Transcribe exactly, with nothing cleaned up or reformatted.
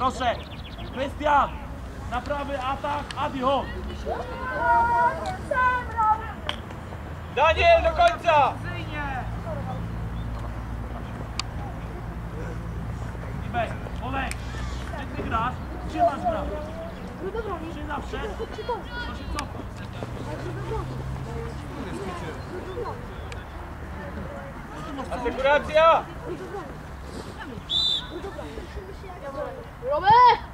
Proszę. Krystian. Na prawy atak. Adi, chodź. Daniel, do końca! I weź, Olej. Gdzie ty grasz? Gdzie masz grać? Czy zawsze? To się cofa. Asekuracja! Robert!